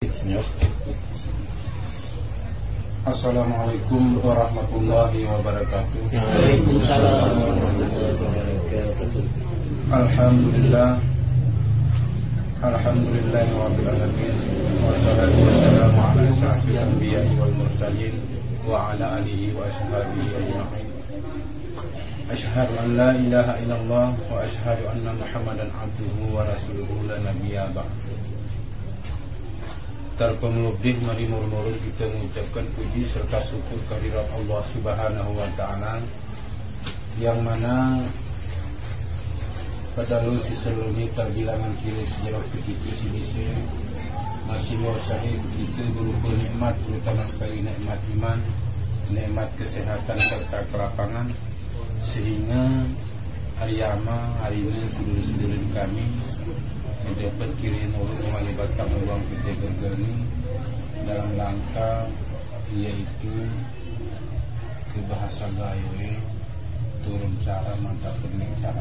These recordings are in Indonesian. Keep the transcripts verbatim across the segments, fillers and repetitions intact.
Assalamualaikum warahmatullahi wabarakatuh. Waalaikumsalam warahmatullahi wabarakatuh. Alhamdulillah, alhamdulillahi rabbil alamin, wassalatu wassalamu ala asyrafil anbiya'i wal mursalin wa ala alihi wa ashabihi ajma'in. Asyhadu an la ilaha illallah wa asyhadu anna Muhammadan abduhu wa rasuluhu la nabiyya ba'du. Tanpa melebih, mari murmur kita mengucapkan puji serta syukur kehadirat Allah Subhanahu wa Ta'ala, yang mana pada lu si seluruhnya terbilangan kira sejarah begitu si bisa masih menguasai kita berupa nikmat, terutama sekali nikmat iman, nikmat kesehatan serta kelapangan, sehingga hari ama hari ini saudara-saudara kami mendapat kirim urut melibatkan uang kita bergani dalam langkah yaitu ke bahasa gawe turun cara mantap pening cara.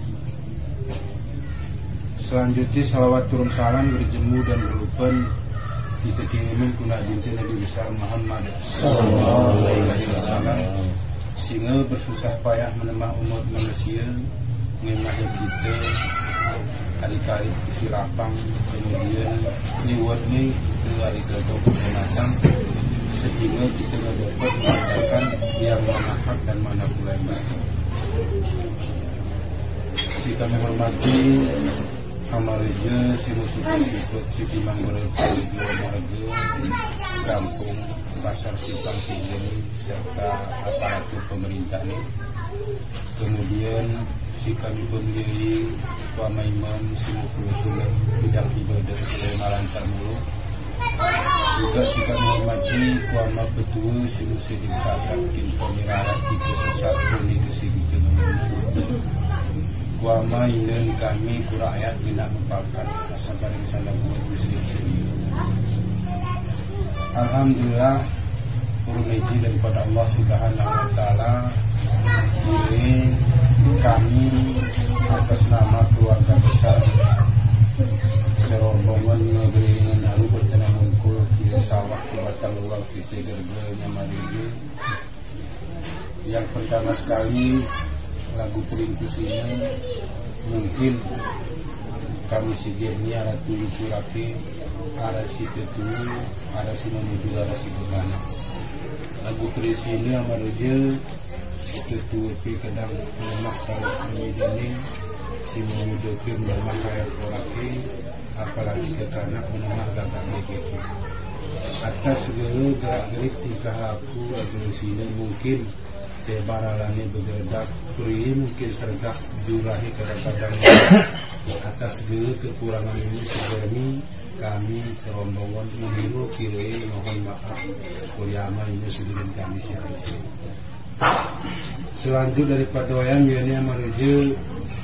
Selanjutnya salawat turun salam berjemu dan berupan kita kirimin kuna binti Nabi besar Muhammad sallallahu alaihi wasallam, sehingga bersusah payah menemah umat manusia mengemahnya kita hari-hari isi lapang, kemudian liwat ni kita hari kerja macam, sehingga kita dapat mengatakan yang mana hak dan mana pula yang baik. Si kami hormati Amareja, si musuh sifat, si timang berkali dua marga, kampung pasar Simpang Tiga serta aparatur pemerintah ini. Kemudian si kami pemilih Wama Imam si Mufulusulah bidang ibadah Sulaiman Tarmulu, juga si kami hormati Wama Betul si Musidin Sasak Kim Pemirarat Tipe Sesat Kuni Kesigi Kenumuni, Wama Inan kami kurakyat bina mempakat asal bareng sana buat bersih serius. Alhamdulillah, uruniti daripada Allah Subhanahu wa Ta'ala, ini kami atas nama keluarga besar serombongan beriringan halu bertenang mungkul kiri sawah ke batang luar kita gergelnya Marigi. Yang pertama sekali lagu peringkus ini mungkin kami sige ini ada tujuh curaki, ada si ketulu, ada si menuju, ada si kemana. Lagu peringkus ini Marigi ketua pi kadang lemak kalau ini si memudah ke melemah kayak laki, apalagi kekanak melemah gagak begitu. Atas segala gerak-gerik tingkah aku atau sini mungkin tebaralani bergerak peri mungkin sergak jurahi kadang-kadang. Atas segala kekurangan ini segera kami serombongan mengiru kiri mohon maaf koyama ini sudah kami siapa. Selanjutnya daripada wayang ini menuju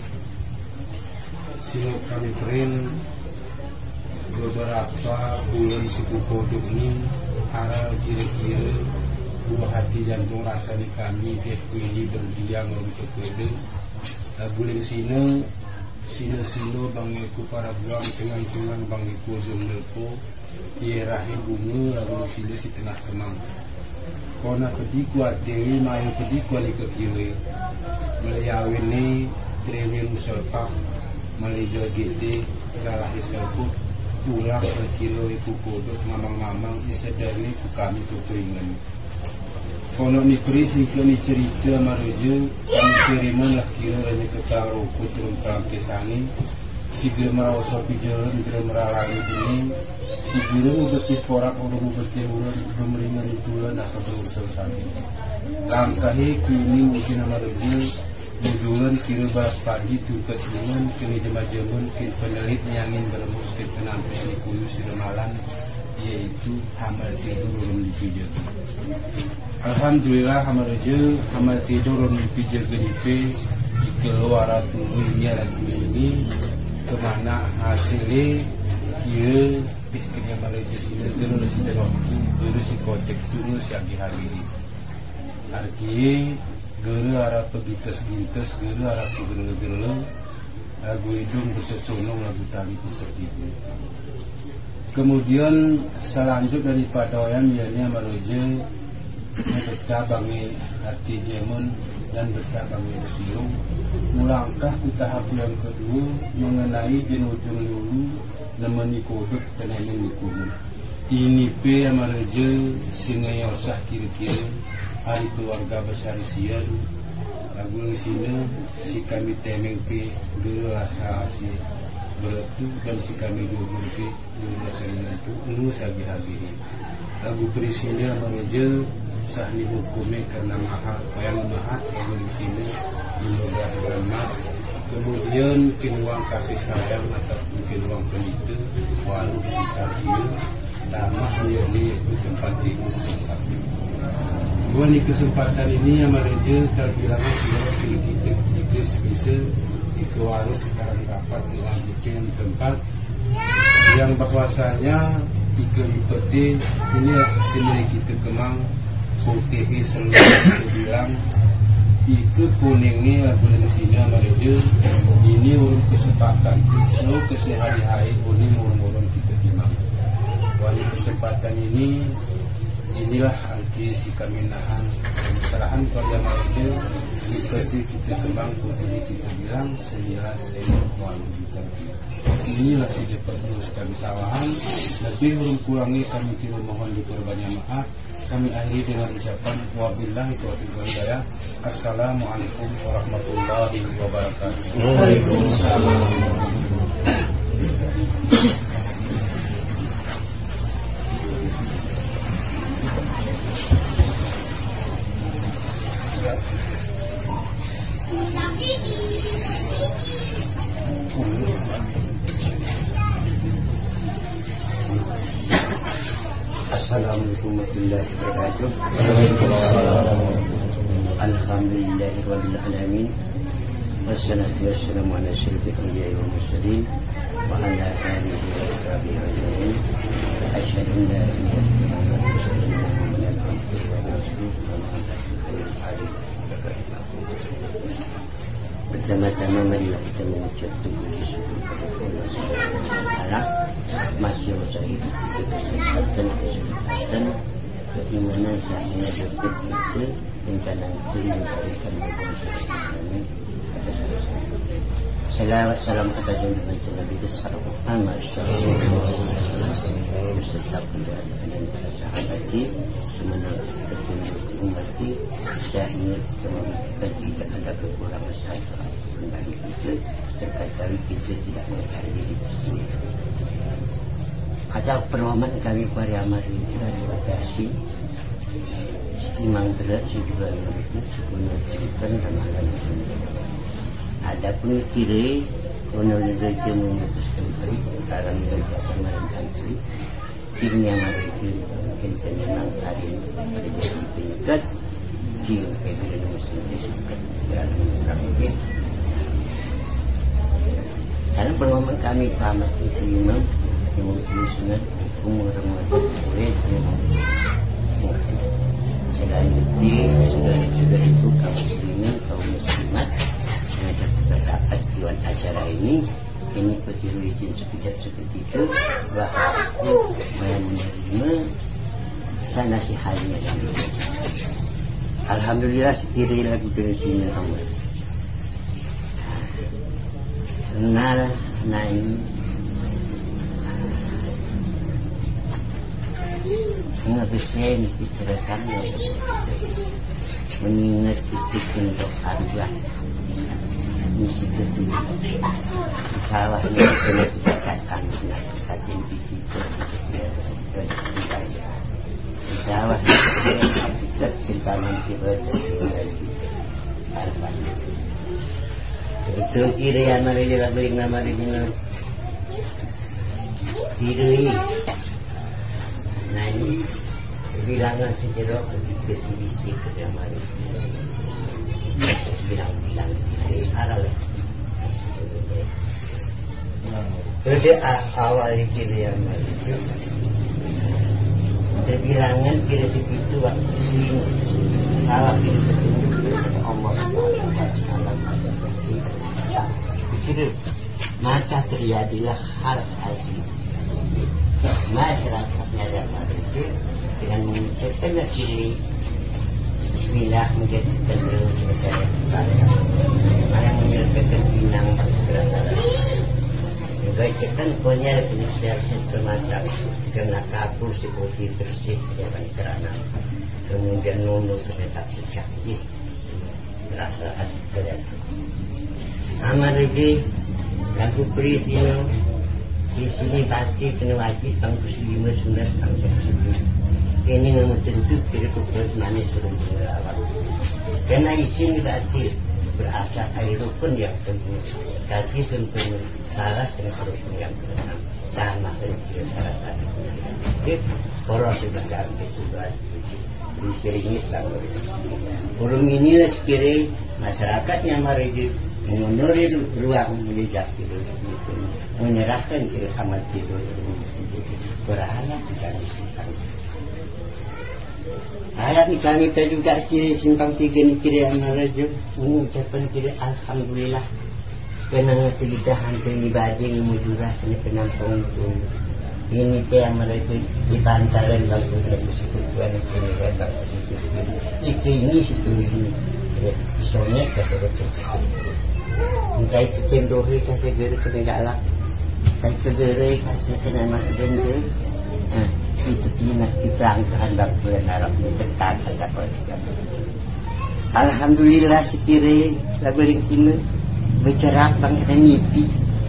sini kami print beberapa bulan suku kodok ini arah kira-kira buah hati jantung rasa di kami keku ini berdiam untuk kode bulan sini sini sini bang iku para buang dengan-dengan bang iku zumlepo dierahi bunga lalu sini si tengah kemang. Kona pedi kuat dewi mayu pedi kuali ke kiri melayawin ni trewin musalpak melayu gede galah isalku pulang ke kiri itu kodok mamang-mamang isedani ku kami tu keringan. Kono ni krisi kami cerita maruju kami kiriman lah kira hanya ketaruh turun tangkisani si germara usapi jalan germara lagi ini si guru betul porak orang betul orang pemeringan itulah nasa berusaha sani. Langkahi kini mungkin nama regu bujulan kira balas pagi tukat dengan kini jema-jemun kini penelit nyangin bermus ke penampis di kuyu siremalan yaitu hamal tidur orang dipijak. Alhamdulillah hamal regu hamal tidur orang dipijak genipe di keluar turunnya lagi ini kemana hasilnya ia pikirnya Malaysia sini dulu si terok dulu si kotek dulu si agi hari arti guru arah pegitas gintas guru arah guru guru lagu hidung bercetunung lagu tali putar ibu Kemudian selanjut daripada yang biarnya merujuk berkabangi hati jemun dan berkabangi usiu. Mulangkah ke tahap yang kedua mengenai jenujung lulu lemeni kodok tenemen nikunu. Ini pe merujuk singa yosah kira-kira hari keluarga besar sian. Lagu sini si kami temeng pe dulu rasa si beratu dan si kami dulu pe dulu seringan tu ulu sabi habiri. Lagu perisinya merujuk sahni hukumnya karena mahal yang mahal lagu sini lima belas gram emas. Kemudian mungkin uang kasih sayang atau mungkin uang penita walau kita dia tamah menjadi tempat tidur sempat. Buat di kesempatan ini yang mereja terbilang siapa pilih kita jika sebisa jika harus sekarang dapat melanjutkan tempat yang bahwasanya jika dipeti ini sini kita kemang putih selalu bilang jika kuningnya boleh sini mereja ini urut kesempatan selalu kesehari-hari ini murmurun kita timang. Buat di kesempatan ini inilah arti si kami nahan kesalahan keluarga mereka seperti kita kembang putih kita bilang senilai senilai walau kita inilah si dapat terus kami sawahan lebih belum kurangi kami tidak mohon diperbanyak maaf. Kami akhiri dengan ucapan wabillahi taufiq wal hidayah. Assalamualaikum warahmatullahi wabarakatuh. Waalaikumsalam. Assalamualaikum warahmatullahi wabarakatuh. Alhamdulillahirabbil alamin. Wassalatu wassalamu ala asyrafil anbiya'i wal mursalin wa ala alihi washabihi ajma'in. Asyhadu an la ilaha illallah wa asyhadu anna muhammadan abduhu wa rasuluhu. Pertama-tama marilah kita mengucap puji syukur kepada Allah Subhanahu wa taala. Masih saya kesempatan kesempatan bagaimana saya dapat itu rencana itu memberikan kami pada saya. Salawat salam atas junjungan Nabi besar Muhammad sallallahu alaihi wasallam beserta keluarga dan para sahabat semua petunjuk umat saya ingin memastikan kita ada kekurangan satu dari kita terkadang kita tidak mengetahui diri. Kata permohonan kami kepada amal ini terima kasih. Timang berat juga itu sepenuhnya cerita ramalan ini. Ada pun kiri kronologi yang memutuskan baik dalam belajar kemarin kali. Ini yang mereka mungkin penyenang hari ini pada jadi penyekat. Kiri kebiri muslim disebut dalam rangkaian. Dalam permohonan kami pahamkan terima. Mungkin sunat umur ramadan boleh memang selain itu sudah itu kaum muslimin kaum muslimat yang terdapat tujuan acara ini ini petiru izin sekejap seketika bahwa aku menerima sanasihatnya. Alhamdulillah sekiri lagu dari sini Allah kenal naik menghabiskan pikiran mengingat itu untuk arwah misi ketiga sawahnya kena dikatakan nak katin kita sawahnya kita cintaman kita arwah itu kiri yang mereka juga beri nama dia kiri. Nah ini bilangan sejarah ketika sebisi kedamaian bilang-bilang dari halal pada awal kiri yang malu terbilangan kira begitu waktu ini awal kiri petunjuk kepada Allah Subhanahu wa taala pikir maka terjadilah hal-hal ini masyarakatnya dapat itu dengan mengucapkan kiri Bismillah menjadikan dulu selesai bangsa malah menyelesaikan pinang berasal bacakan konyol penisial semacam kena kapur seperti bersih jalan kerana kemudian nunduk kereta secak berasa hati kalian amal regi lagu perisino di sini baca kena wajib bangku lima sembilan bangsa sebelum ini memang tentu kira kumpul manis suruh berawal karena isin baca berasa air rukun yang tentu kaji sempurna salah dengan rukun yang keenam sama dengan salah satu jadi orang sudah ganti sudah diseringi kalau burung inilah sekiranya masyarakatnya mari mengundur ruang menjejak itu menyerahkan kira amat tidur berharap dan ayat ni kami kita juga kiri simpang tiga ni kiri amaraju mengucapkan kiri alhamdulillah kenang tidak hantu ni bading mujurah kena penampung ini teh amaraju di pantaran bangku dari sekutuan kini hebat itu ini situ ini soalnya kata betul entah itu cendohi kasih gere kena galak entah itu gere kasih kena mak dende itu tidak kita angkat bulan Arab berkat kata alhamdulillah sekiranya lagu yang sini bercerak bang kena mimpi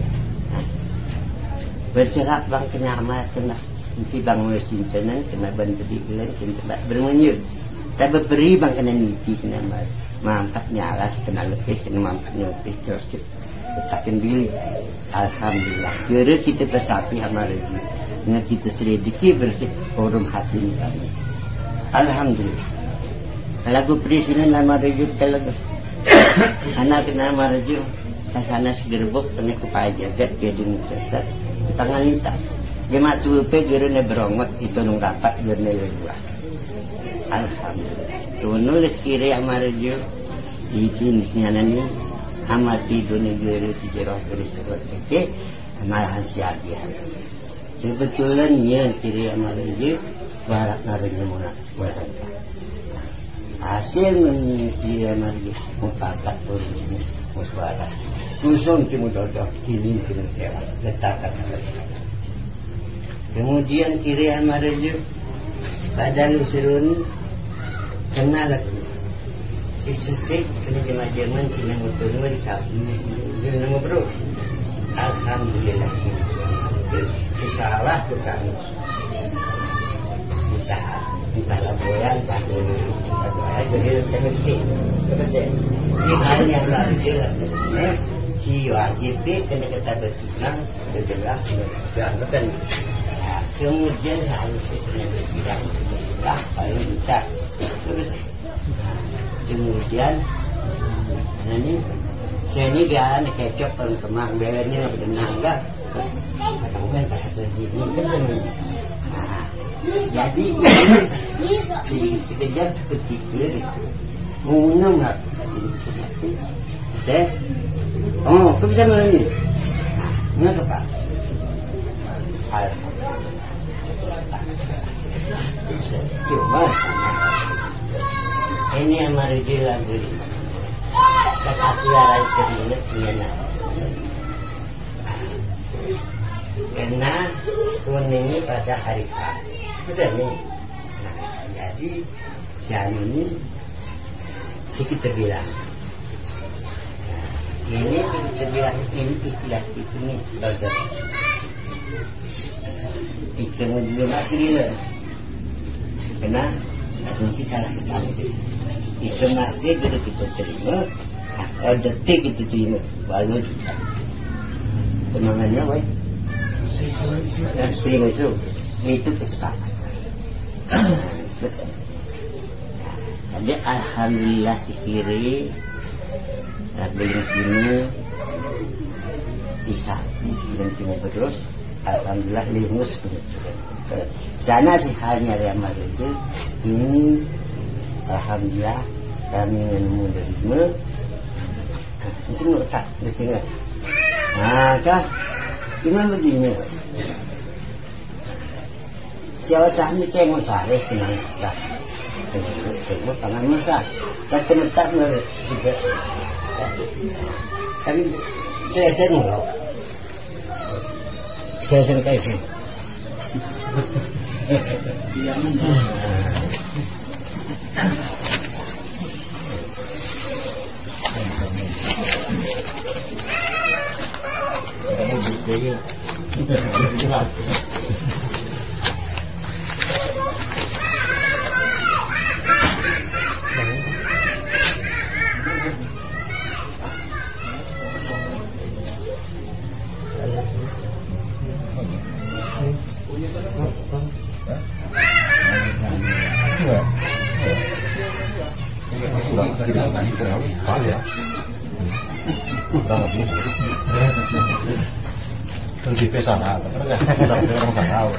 bercerak bang kena amal kena nanti bang mesintenan kena bantu digelar kena bermenyut tak beri bang kena mimpi kena amal mampaknya alas kena lebih kena mampaknya lebih terus kita bilik alhamdulillah kira kita bersapi amal lagi dengan kita selidiki bersih forum hati kami alhamdulillah lagu presiden lama rejut kalau sana kena maraju sana suderbuk kena kupaya jagat jadi mukasat tangan lintas dia matu pe gerene berongot itu nung rapat gerene dua alhamdulillah tunulis kiri amaraju di sini nyanani amati dunia gere sejarah terus oke malahan siagian kebetulan yang kiri amaraju barak naranya muna barak hasil menjadi amaraju mukakat urusnya muswara kusung cuma dodok ini kena tewa letakkan kemudian kiri amaraju pada lusurun kenal aku disesik kena jemaah-jemaah kena motor di sapi dia nama bro alhamdulillah salah bukan entah entah laporan entah laporan jadi terhenti terus ini hal yang lain lah si wajib kena kata bertinang berjelas dan betul kemudian harus kena berbilang lah paling kita terus kemudian ini saya ini dia nak kecok kalau kemang belernya nak berdenangga kan saya terjadi kan jadi sekejap seketika mengunung lah saya oh kau bisa menanya nggak apa cuma ini amarji lagu kata piaran keringat nyana karena tuan ini pada hari H besar nih nah, jadi si anu ini si kita bilang nah, ini si kita bilang ini istilah itu nih dodot itu mau juga mati dia karena nanti salah kita itu masih kalau kita terima atau detik kita terima baru kita penangannya boy terima itu itu kesepakatan jadi alhamdulillah sikiri belum sini bisa dan cuma terus alhamdulillah limus sana sih halnya ramah itu ini alhamdulillah kami menemu derima itu menurut tak dengar nah kah cuma begini siapa cahmi tengok sare kenal tak tengok tengok tangan masa tak tengok tak mer juga kan saya saya nolak saya saya kayak gitu pas ya kurang lebih kan di pesana orang tahu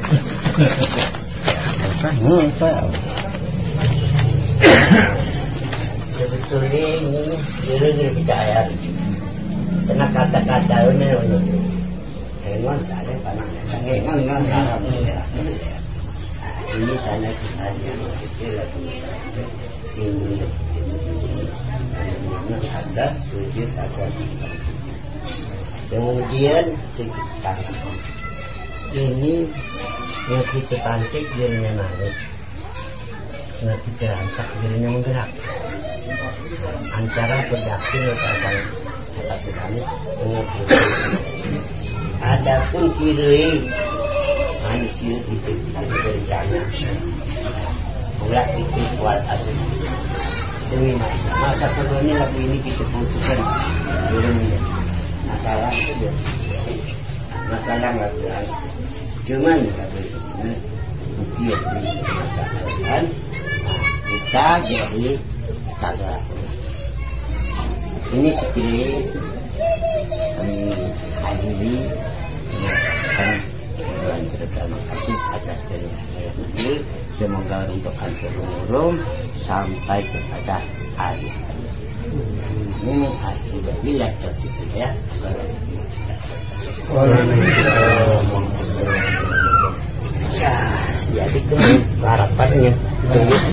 sebetulnya ini kira-kira percaya karena kata-kata ini emang saya panahnya emang emang ini sana sebenarnya kita ini ada sujud asal kemudian kita ini yang kita pantik dirinya naik yang kita angkat dirinya menggerak antara pedakil atau sepatu kami adapun kiri manusia itu berencana mulai itu kuat asal demi masa keduanya lagu ini kita putuskan demi masalah itu masalah nggak ada cuman lagu ini bukti masalah kita jadi kagak ini sekali kami hadiri kan terima kasih atas kerjaan ini semoga untuk seluruh sampai kepada hari ini akibat bila tertutup ya. Ya, jadi harapannya